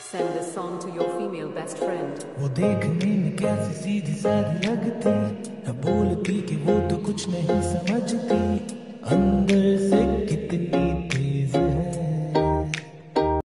Send this song to your female best friend. वो देखने में कैसी सीधी सादी लगती, है बोलती कि वो तो कुछ नहीं समझती, अंदर से